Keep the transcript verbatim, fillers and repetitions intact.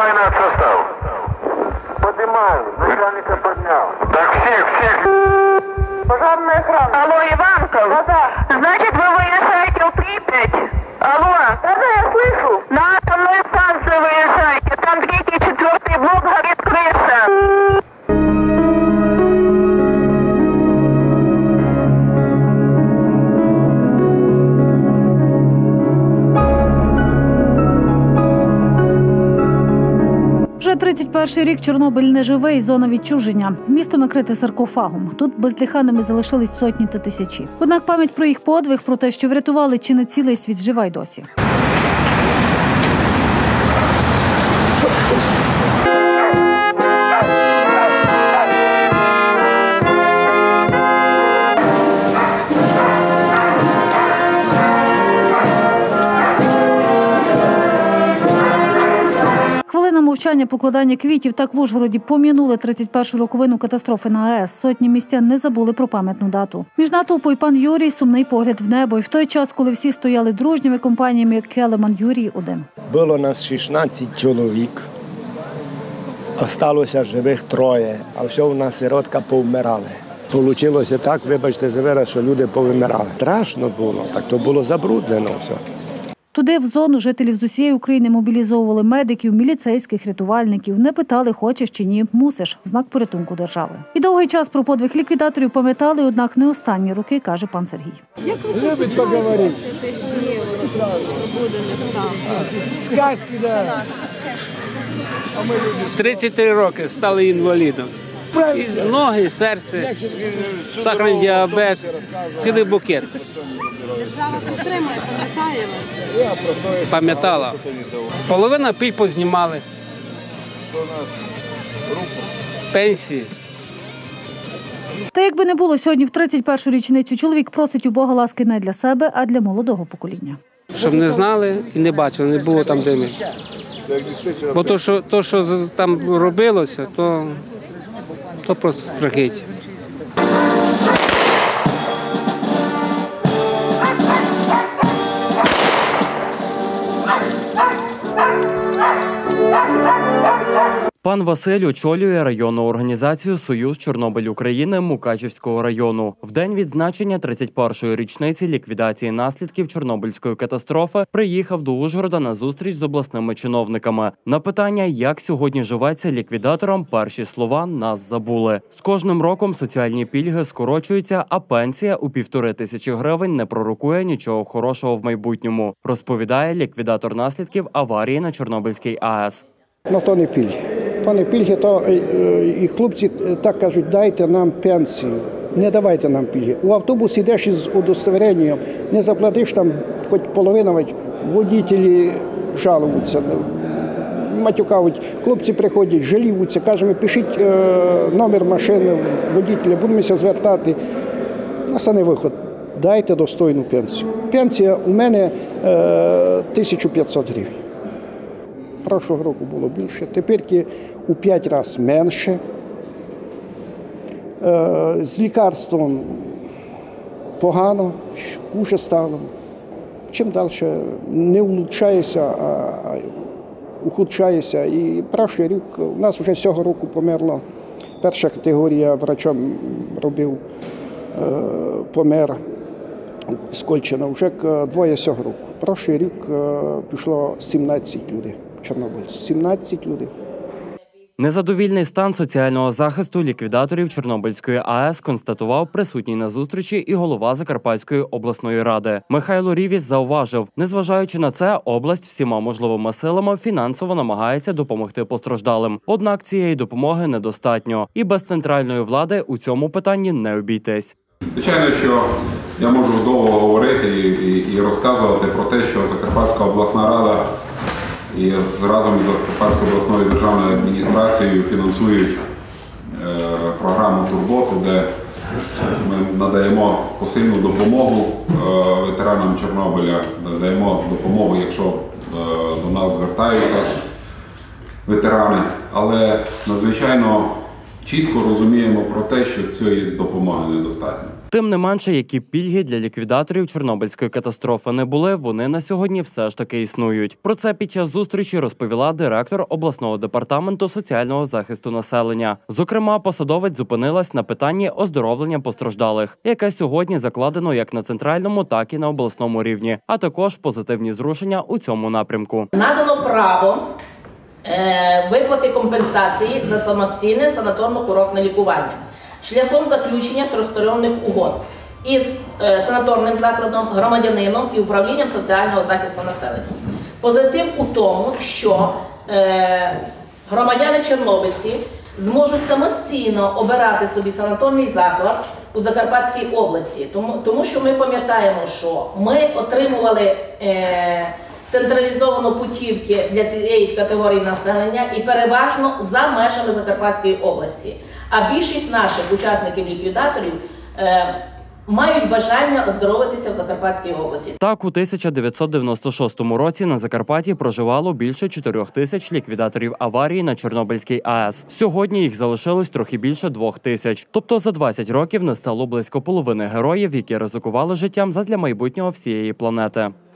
Поднимай над состав. Поднимаю, начальника поднял. Так всех, всех. Пожарная охрана. Алло, Иванков? Да-да. Значит, вы выезжаете в Припять? Алло? Да-да, я слышу. На атомную станцию выезжайте. Там третий, четвертый блок горит крыша. Вже тридцять перший рік Чорнобиль не живе і зона відчуження. Місто накрите саркофагом. Тут бездиханими залишились сотні та тисячі. Однак пам'ять про їх подвиг, про те, що врятували чи не цілий світ, жива й досі. Хвилина мовчання, покладання квітів. Так в Ужгороді пом'янули тридцять першу роковину катастрофи на АЕС. Сотні містян не забули про пам'ятну дату. Між натовпою пан Юрій, сумний погляд в небо. І в той час, коли всі стояли дружніми компаніями, Келеман Юрій один. Було нас шістнадцять чоловік. Осталося живих троє, а все у нас сиротка повмирали. Получилося так, вибачте за вираз, що люди повимирали. Страшно було, так то було забруднено все. Туди, в зону, жителів з усієї України мобілізовували медиків, міліцейських, рятувальників. Не питали, хочеш чи ні, мусиш, в знак порятунку держави. І довгий час про подвиг ліквідаторів пам'ятали, однак не останні роки, каже пан Сергій. Як ви любить поговорити? Тих днів пробудених там? Сказки, да. тридцять три роки стали інвалідом. І ноги, серце, сахарний діабет, цілий букет. Держава підтримує, пам'ятає вас? Пам'ятала. Половина піль познімали. Пенсії. Та якби не було сьогодні в тридцять першу річницю, чоловік просить у Бога ласки не для себе, а для молодого покоління. Щоб не знали і не бачили, не було там диму. Бо то, що, то, що там робилося, то, то просто страхить. Пан Василь очолює районну організацію «Союз Чорнобиль України» Мукачівського району. В день відзначення тридцять першої річниці ліквідації наслідків Чорнобильської катастрофи приїхав до Ужгорода на зустріч з обласними чиновниками. На питання, як сьогодні живеться ліквідаторам, перші слова «нас забули». З кожним роком соціальні пільги скорочуються, а пенсія у півтори тисячі гривень не пророкує нічого хорошого в майбутньому, розповідає ліквідатор наслідків аварії на Чорнобильській АЕС. Ну, то не пільги. То не пільги, то і хлопці так кажуть, дайте нам пенсію, не давайте нам пільги. У автобус йдеш із удостоверенням, не заплатиш там хоч половину, водителі жалуються, матюкають, хлопці приходять, жаліються, кажуть, пишіть номер машини водителя, будемося звертати. Нас не виход. Дайте достойну пенсію. Пенсія у мене тисяча п'ятсот гривень. Прошлого року було більше, тепер у п'ять разів менше. З лікарством погано, хуже стало. Чим далі не улучшається, а ухудшається. І прошлий рік, у нас вже цього року померло, перша категорія врачом робив, помер з Кольчина, вже двоє цього року. Прошлий рік пішло сімнадцять людей. Чорнобиль. сімнадцять людей. Незадовільний стан соціального захисту ліквідаторів Чорнобильської АЕС констатував присутній на зустрічі і голова Закарпатської обласної ради. Михайло Рівіс зауважив, незважаючи на це, область всіма можливими силами фінансово намагається допомогти постраждалим. Однак цієї допомоги недостатньо. І без центральної влади у цьому питанні не обійтись. Звичайно, що я можу довго говорити і, і, і розказувати про те, що Закарпатська обласна рада і разом із Закарпатською обласною державною адміністрацією фінансують е, програму «Турботу», де ми надаємо посильну допомогу е, ветеранам Чорнобиля, надаємо допомогу, якщо е, до нас звертаються ветерани. Але надзвичайно чітко розуміємо про те, що цієї допомоги недостатньо. Тим не менше, які б пільги для ліквідаторів Чорнобильської катастрофи не були, вони на сьогодні все ж таки існують. Про це під час зустрічі розповіла директор обласного департаменту соціального захисту населення. Зокрема, посадовець зупинилась на питанні оздоровлення постраждалих, яке сьогодні закладено як на центральному, так і на обласному рівні, а також позитивні зрушення у цьому напрямку. Надано право е, виплати компенсації за самостійне санаторно-курортне лікування шляхом заключення тристоронніх угод із е, санаторним закладом, громадянином і управлінням соціального захисту населення. Позитив у тому, що е, громадяни-чорнобильці зможуть самостійно обирати собі санаторний заклад у Закарпатській області, тому, тому що ми пам'ятаємо, що ми отримували е, централізовано путівки для цієї категорії населення і переважно за межами Закарпатської області. А більшість наших учасників-ліквідаторів е, мають бажання оздоровитися в Закарпатській області. Так, у тисяча дев'ятсот дев'яносто шостому році на Закарпатті проживало більше чотирьох тисяч ліквідаторів аварії на Чорнобильській АЕС. Сьогодні їх залишилось трохи більше двох тисяч. Тобто за двадцять років не стало близько половини героїв, які ризикували життям задля майбутнього всієї планети.